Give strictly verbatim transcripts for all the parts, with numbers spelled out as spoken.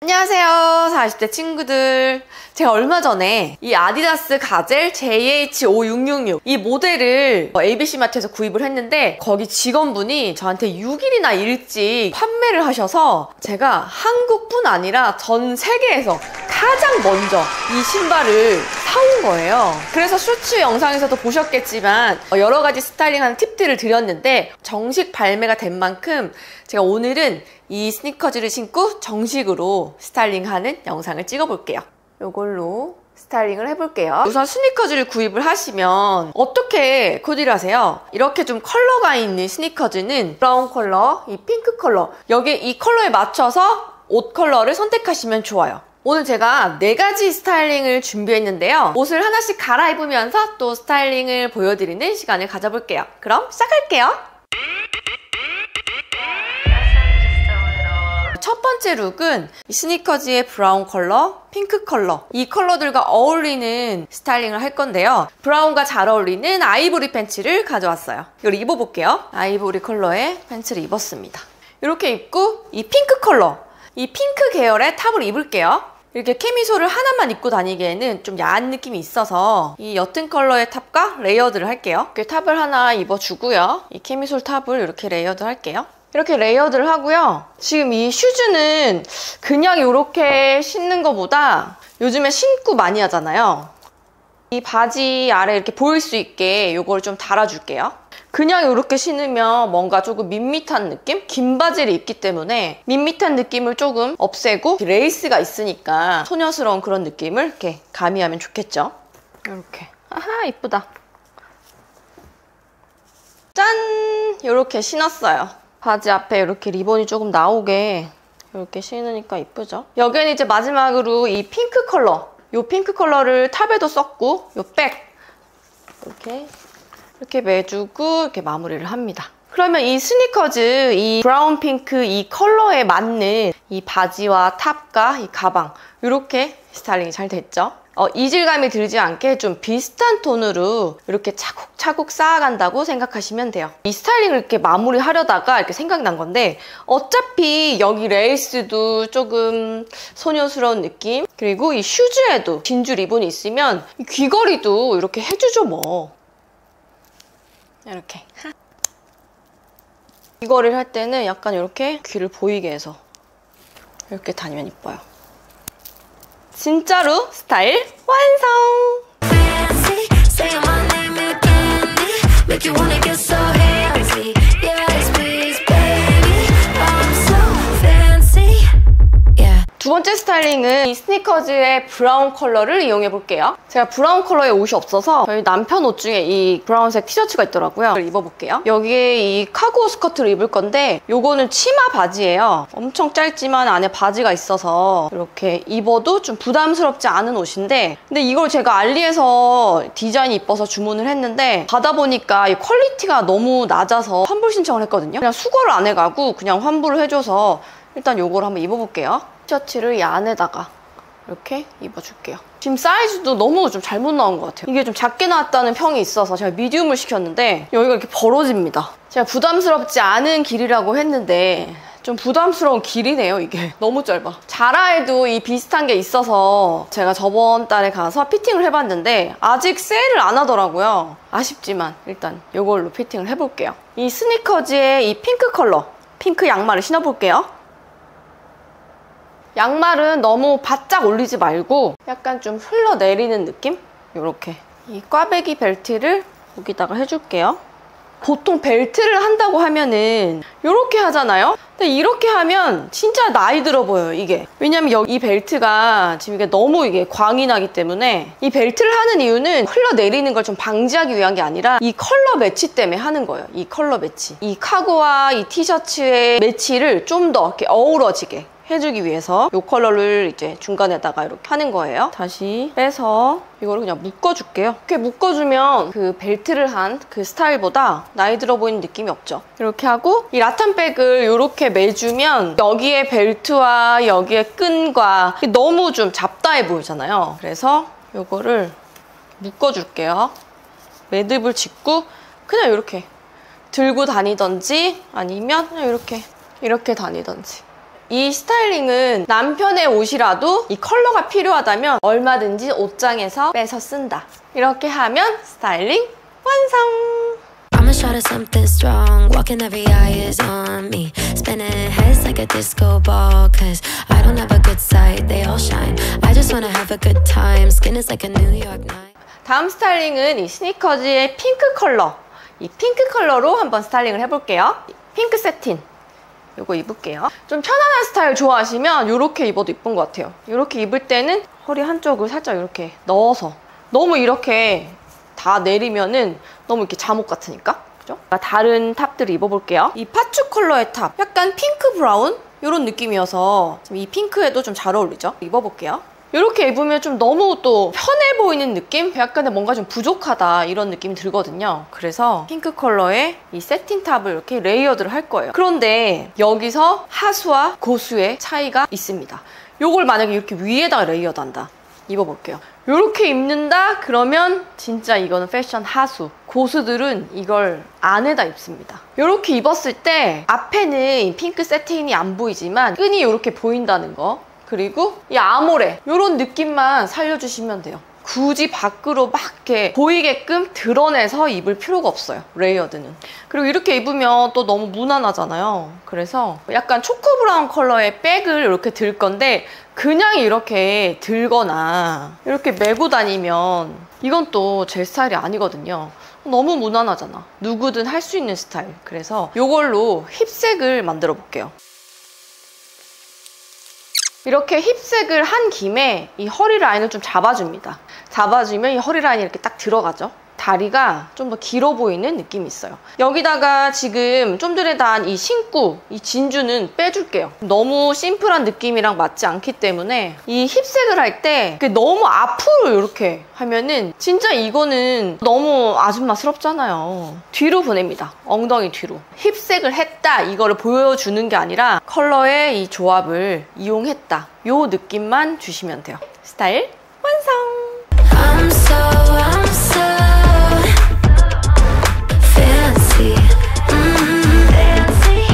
안녕하세요 사십 대 친구들. 제가 얼마 전에 이 아디다스 가젤 제이 에이치 오육육육 이 모델을 에이비씨마트에서 구입을 했는데 거기 직원분이 저한테 육 일이나 일찍 판매를 하셔서 제가 한국뿐 아니라 전 세계에서 가장 먼저 이 신발을 사온 거예요. 그래서 쇼츠 영상에서도 보셨겠지만 여러 가지 스타일링하는 팁들을 드렸는데 정식 발매가 된 만큼 제가 오늘은 이 스니커즈를 신고 정식으로 스타일링하는 영상을 찍어볼게요. 이걸로 스타일링을 해볼게요. 우선 스니커즈를 구입을 하시면 어떻게 코디를 하세요? 이렇게 좀 컬러가 있는 스니커즈는 브라운 컬러, 이 핑크 컬러, 여기 이 컬러에 맞춰서 옷 컬러를 선택하시면 좋아요. 오늘 제가 네 가지 스타일링을 준비했는데요. 옷을 하나씩 갈아입으면서 또 스타일링을 보여드리는 시간을 가져볼게요. 그럼 시작할게요. 첫 번째 룩은 이 스니커즈의 브라운 컬러, 핑크 컬러 이 컬러들과 어울리는 스타일링을 할 건데요. 브라운과 잘 어울리는 아이보리 팬츠를 가져왔어요. 이걸 입어볼게요. 아이보리 컬러의 팬츠를 입었습니다. 이렇게 입고 이 핑크 컬러, 이 핑크 계열의 탑을 입을게요. 이렇게 캐미솔을 하나만 입고 다니기에는 좀 야한 느낌이 있어서 이 옅은 컬러의 탑과 레이어드를 할게요. 이렇게 탑을 하나 입어주고요. 이 캐미솔 탑을 이렇게 레이어드 할게요. 이렇게 레이어드를 하고요. 지금 이 슈즈는 그냥 이렇게 신는 것보다 요즘에 신고 많이 하잖아요. 이 바지 아래 이렇게 보일 수 있게 이걸 좀 달아줄게요. 그냥 이렇게 신으면 뭔가 조금 밋밋한 느낌? 긴 바지를 입기 때문에 밋밋한 느낌을 조금 없애고 레이스가 있으니까 소녀스러운 그런 느낌을 이렇게 가미하면 좋겠죠. 이렇게. 아하, 이쁘다. 짠! 이렇게 신었어요. 바지 앞에 이렇게 리본이 조금 나오게 이렇게 신으니까 이쁘죠? 여기는 이제 마지막으로 이 핑크 컬러, 이 핑크 컬러를 탑에도 썼고 이 백 이렇게 이렇게 매주고 이렇게 마무리를 합니다. 그러면 이 스니커즈, 이 브라운 핑크 이 컬러에 맞는 이 바지와 탑과 이 가방 이렇게 스타일링이 잘 됐죠? 어, 이질감이 들지 않게 좀 비슷한 톤으로 이렇게 차곡차곡 쌓아간다고 생각하시면 돼요. 이 스타일링을 이렇게 마무리하려다가 이렇게 생각난 건데 어차피 여기 레이스도 조금 소녀스러운 느낌, 그리고 이 슈즈에도 진주 리본이 있으면 이 귀걸이도 이렇게 해주죠 뭐. 이렇게 귀걸이를 할 때는 약간 이렇게 귀를 보이게 해서 이렇게 다니면 이뻐요. 진짜로 스타일 완성! 두 번째 스타일링은 이 스니커즈의 브라운 컬러를 이용해 볼게요. 제가 브라운 컬러의 옷이 없어서 저희 남편 옷 중에 이 브라운색 티셔츠가 있더라고요. 이걸 입어볼게요. 여기에 이 카고 스커트를 입을 건데 요거는 치마 바지예요. 엄청 짧지만 안에 바지가 있어서 이렇게 입어도 좀 부담스럽지 않은 옷인데, 근데 이걸 제가 알리에서 디자인이 이뻐서 주문을 했는데 받아보니까 이 퀄리티가 너무 낮아서 환불 신청을 했거든요. 그냥 수거를 안 해가고 그냥 환불을 해줘서 일단 요걸 한번 입어볼게요. 티셔츠를 이 안에다가 이렇게 입어줄게요. 지금 사이즈도 너무 좀 잘못 나온 것 같아요. 이게 좀 작게 나왔다는 평이 있어서 제가 미디움을 시켰는데 여기가 이렇게 벌어집니다. 제가 부담스럽지 않은 길이라고 했는데 좀 부담스러운 길이네요. 이게 너무 짧아. 자라에도 이 비슷한 게 있어서 제가 저번 달에 가서 피팅을 해봤는데 아직 세일을 안 하더라고요. 아쉽지만 일단 이걸로 피팅을 해볼게요. 이 스니커즈의 이 핑크 컬러 핑크 양말을 신어볼게요. 양말은 너무 바짝 올리지 말고 약간 좀 흘러내리는 느낌? 이렇게 이 꽈배기 벨트를 여기다가 해줄게요. 보통 벨트를 한다고 하면은 이렇게 하잖아요? 근데 이렇게 하면 진짜 나이 들어 보여요, 이게. 왜냐면 여기 이 벨트가 지금 이게 너무 이게 광이 나기 때문에 이 벨트를 하는 이유는 흘러내리는 걸 좀 방지하기 위한 게 아니라 이 컬러 매치 때문에 하는 거예요. 이 컬러 매치. 이 카고와 이 티셔츠의 매치를 좀 더 이렇게 어우러지게 해주기 위해서 이 컬러를 이제 중간에다가 이렇게 하는 거예요. 다시 빼서 이거를 그냥 묶어줄게요. 이렇게 묶어주면 그 벨트를 한 그 스타일보다 나이 들어 보이는 느낌이 없죠. 이렇게 하고 이 라탄백을 이렇게 매주면 여기에 벨트와 여기에 끈과 너무 좀 잡다해 보이잖아요. 그래서 이거를 묶어줄게요. 매듭을 짓고 그냥 이렇게 들고 다니던지 아니면 그냥 이렇게 이렇게 다니던지 이 스타일링은 남편의 옷이라도 이 컬러가 필요하다면 얼마든지 옷장에서 빼서 쓴다. 이렇게 하면 스타일링 완성! I'm a shot of something strong. Walking every eye is on me. Spinning heads like a disco ball. Cause I don't have a good side, they all shine. I just wanna have a good time. Skin is like a New York night. 다음 스타일링은 이 스니커즈의 핑크 컬러. 이 핑크 컬러로 한번 스타일링을 해볼게요. 핑크 세틴. 요거 입을게요. 좀 편안한 스타일 좋아하시면 이렇게 입어도 이쁜 것 같아요. 이렇게 입을 때는 허리 한쪽을 살짝 이렇게 넣어서. 너무 이렇게 다 내리면은 너무 이렇게 잠옷 같으니까. 그죠? 다른 탑들을 입어볼게요. 이 파츠 컬러의 탑. 약간 핑크 브라운? 이런 느낌이어서 이 핑크에도 좀 잘 어울리죠? 입어볼게요. 이렇게 입으면 좀 너무 또 편해 보이는 느낌? 약간의 뭔가 좀 부족하다 이런 느낌이 들거든요. 그래서 핑크 컬러의 이 세틴 탑을 이렇게 레이어드를 할 거예요. 그런데 여기서 하수와 고수의 차이가 있습니다. 요걸 만약에 이렇게 위에다가 레이어드 한다. 입어볼게요. 이렇게 입는다? 그러면 진짜 이거는 패션 하수. 고수들은 이걸 안에다 입습니다. 이렇게 입었을 때 앞에는 핑크 세틴이 안 보이지만 끈이 이렇게 보인다는 거. 그리고 이 아모레 이런 느낌만 살려주시면 돼요. 굳이 밖으로 막 이렇게 보이게끔 드러내서 입을 필요가 없어요. 레이어드는. 그리고 이렇게 입으면 또 너무 무난하잖아요. 그래서 약간 초코 브라운 컬러의 백을 이렇게 들 건데 그냥 이렇게 들거나 이렇게 메고 다니면 이건 또 제 스타일이 아니거든요. 너무 무난하잖아. 누구든 할 수 있는 스타일. 그래서 이걸로 힙색을 만들어 볼게요. 이렇게 힙색을 한 김에 이 허리 라인을 좀 잡아줍니다. 잡아주면 이 허리 라인이 이렇게 딱 들어가죠. 다리가 좀 더 길어 보이는 느낌이 있어요. 여기다가 지금 좀 전에 다 한 이 신구, 이 진주는 빼줄게요. 너무 심플한 느낌이랑 맞지 않기 때문에 이 힙색을 할 때 너무 앞으로 이렇게 하면은 진짜 이거는 너무 아줌마스럽잖아요. 뒤로 보냅니다. 엉덩이 뒤로. 힙색을 했다 이거를 보여주는 게 아니라 컬러의 이 조합을 이용했다. 요 느낌만 주시면 돼요. 스타일 완성! I'm so, I'm so fancy. Mm, fancy.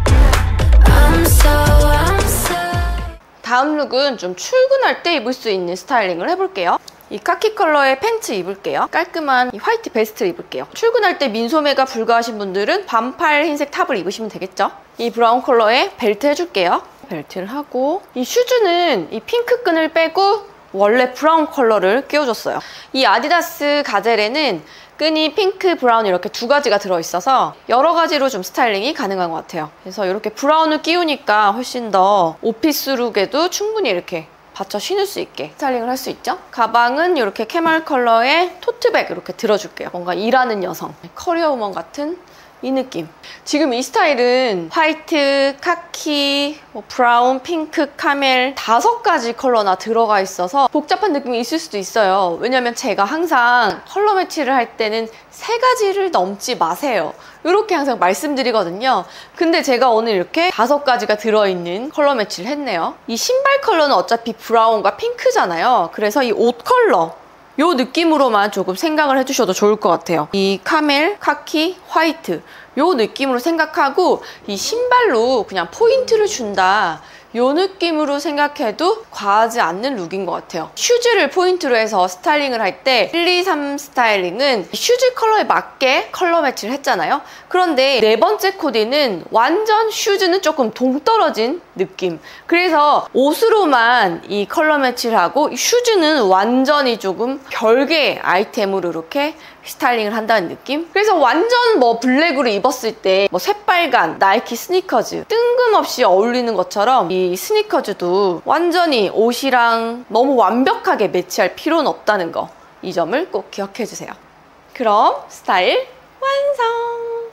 I'm so, I'm so. 다음 룩은 좀 출근할 때 입을 수 있는 스타일링을 해볼게요. 이 카키 컬러의 팬츠 입을게요. 깔끔한 이 화이트 베스트를 입을게요. 출근할 때 민소매가 불가하신 분들은 반팔 흰색 탑을 입으시면 되겠죠. 이 브라운 컬러의 벨트 해줄게요. 벨트를 하고 이 슈즈는 이 핑크 끈을 빼고 원래 브라운 컬러를 끼워줬어요. 이 아디다스 가젤에는 끈이 핑크, 브라운 이렇게 두 가지가 들어있어서 여러 가지로 좀 스타일링이 가능한 것 같아요. 그래서 이렇게 브라운을 끼우니까 훨씬 더 오피스룩에도 충분히 이렇게 받쳐 신을 수 있게 스타일링을 할 수 있죠. 가방은 이렇게 캐멀 컬러의 토트백 이렇게 들어줄게요. 뭔가 일하는 여성, 커리어 우먼 같은 이 느낌. 지금 이 스타일은 화이트, 카키, 뭐 브라운, 핑크, 카멜 다섯 가지 컬러나 들어가 있어서 복잡한 느낌이 있을 수도 있어요. 왜냐면 제가 항상 컬러 매치를 할 때는 세 가지를 넘지 마세요. 이렇게 항상 말씀드리거든요. 근데 제가 오늘 이렇게 다섯 가지가 들어있는 컬러 매치를 했네요. 이 신발 컬러는 어차피 브라운과 핑크잖아요. 그래서 이 옷 컬러 요 느낌으로만 조금 생각을 해주셔도 좋을 것 같아요. 이 카멜, 카키, 화이트 요 느낌으로 생각하고 이 신발로 그냥 포인트를 준다 요 느낌으로 생각해도 과하지 않는 룩인 것 같아요. 슈즈를 포인트로 해서 스타일링을 할 때 일, 이, 삼 스타일링은 슈즈 컬러에 맞게 컬러 매치를 했잖아요. 그런데 네 번째 코디는 완전 슈즈는 조금 동떨어진 느낌. 그래서 옷으로만 이 컬러 매치를 하고 슈즈는 완전히 조금 별개의 아이템으로 이렇게 스타일링을 한다는 느낌? 그래서 완전 뭐 블랙으로 입었을 때 뭐 새빨간 나이키 스니커즈 뜬금없이 어울리는 것처럼 이 스니커즈도 완전히 옷이랑 너무 완벽하게 매치할 필요는 없다는 거, 이 점을 꼭 기억해 주세요. 그럼 스타일 완성!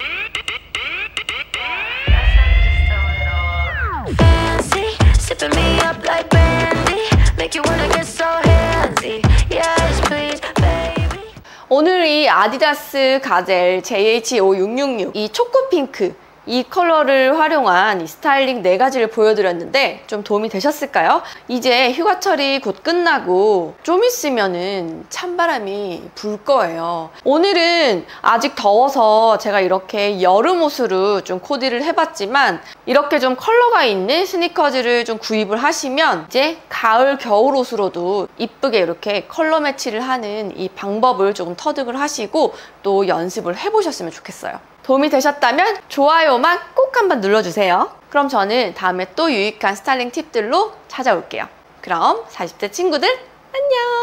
Fancy, sipping me up like brandy. Make you wanna get so handsy. Yes, please, baby. 오늘 이 아디다스 가젤 제이에이치 오육육육 이 초코 핑크 이 컬러를 활용한 이 스타일링 네 가지를 보여드렸는데 좀 도움이 되셨을까요? 이제 휴가철이 곧 끝나고 좀 있으면은 찬바람이 불 거예요. 오늘은 아직 더워서 제가 이렇게 여름 옷으로 좀 코디를 해봤지만 이렇게 좀 컬러가 있는 스니커즈를 좀 구입을 하시면 이제 가을 겨울 옷으로도 이쁘게 이렇게 컬러 매치를 하는 이 방법을 조금 터득을 하시고 또 연습을 해보셨으면 좋겠어요. 도움이 되셨다면 좋아요만 꼭 한번 눌러주세요. 그럼 저는 다음에 또 유익한 스타일링 팁들로 찾아올게요. 그럼 사십 대 친구들 안녕!